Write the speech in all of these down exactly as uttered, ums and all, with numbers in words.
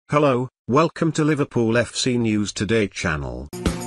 Hello, welcome to Liverpool F C News Today channel.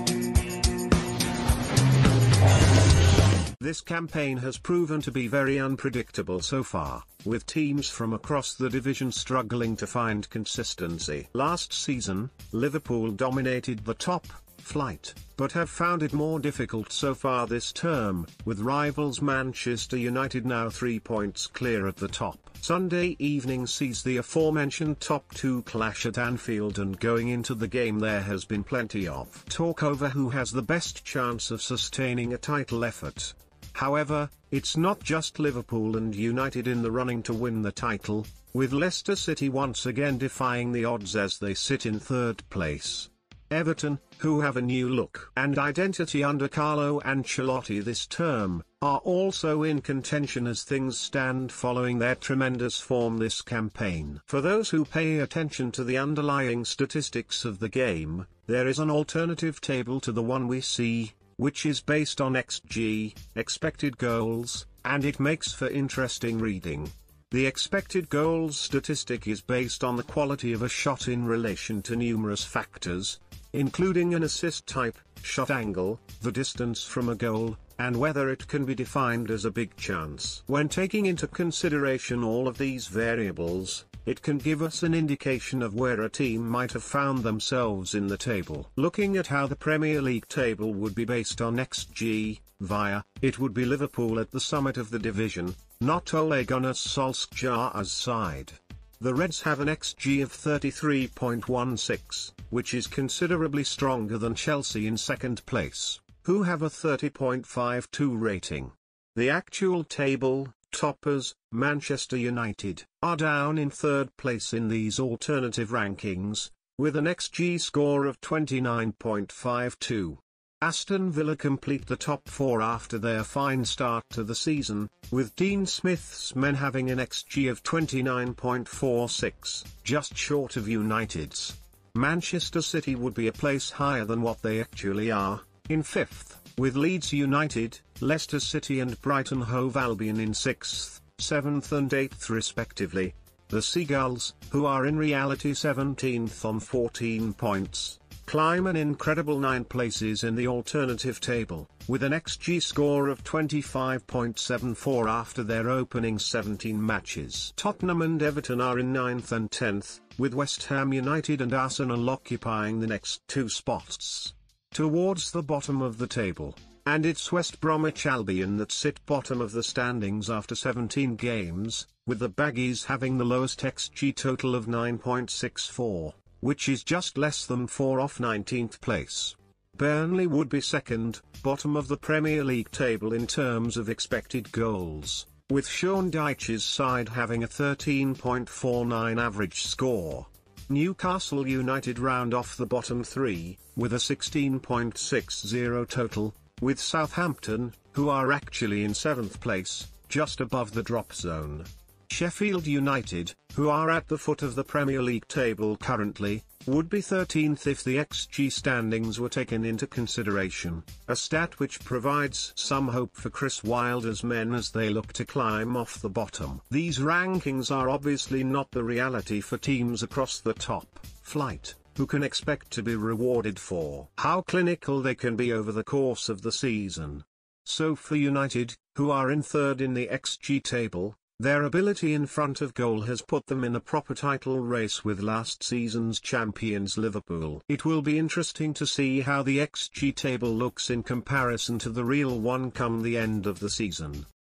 This campaign has proven to be very unpredictable so far, with teams from across the division struggling to find consistency. Last season, Liverpool dominated the top flight, but have found it more difficult so far this term, with rivals Manchester United now three points clear at the top. Sunday evening sees the aforementioned top two clash at Anfield, and going into the game there has been plenty of talk over who has the best chance of sustaining a title effort. However, it's not just Liverpool and United in the running to win the title, with Leicester City once again defying the odds as they sit in third place. Everton, who have a new look and identity under Carlo Ancelotti this term, are also in contention as things stand following their tremendous form this campaign. For those who pay attention to the underlying statistics of the game, there is an alternative table to the one we see, which is based on X G, expected goals, and it makes for interesting reading. The expected goals statistic is based on the quality of a shot in relation to numerous factors, including an assist type, shot angle, the distance from a goal, and whether it can be defined as a big chance. When taking into consideration all of these variables, it can give us an indication of where a team might have found themselves in the table. Looking at how the Premier League table would be based on X G, via, it would be Liverpool at the summit of the division, not Ole Gunnar Solskjaer's side. The Reds have an X G of thirty-three point one six, which is considerably stronger than Chelsea in second place, who have a thirty point five two rating. The actual table toppers, Manchester United, are down in third place in these alternative rankings, with an X G score of twenty-nine point five two. Aston Villa complete the top four after their fine start to the season, with Dean Smith's men having an X G of twenty-nine point four six, just short of United's. Manchester City would be a place higher than what they actually are, in fifth, with Leeds United, Leicester City and Brighton Hove Albion in sixth, seventh and eighth respectively. The Seagulls, who are in reality seventeenth on fourteen points, climb an incredible nine places in the alternative table, with an X G score of twenty-five point seven four after their opening seventeen matches. Tottenham and Everton are in ninth and tenth, with West Ham United and Arsenal occupying the next two spots. Towards the bottom of the table, and it's West Bromwich Albion that sit bottom of the standings after seventeen games, with the Baggies having the lowest X G total of nine point six four. Which is just less than four off nineteenth place. Burnley would be second, bottom of the Premier League table in terms of expected goals, with Sean Dyche's side having a thirteen point four nine average score. Newcastle United round off the bottom three, with a sixteen point six zero total, with Southampton, who are actually in seventh place, just above the drop zone. Sheffield United, who are at the foot of the Premier League table currently, would be thirteenth if the X G standings were taken into consideration, a stat which provides some hope for Chris Wilder's men as they look to climb off the bottom. These rankings are obviously not the reality for teams across the top flight, who can expect to be rewarded for how clinical they can be over the course of the season. So for United, who are in third in the X G table, their ability in front of goal has put them in a proper title race with last season's champions Liverpool. It will be interesting to see how the X G table looks in comparison to the real one come the end of the season.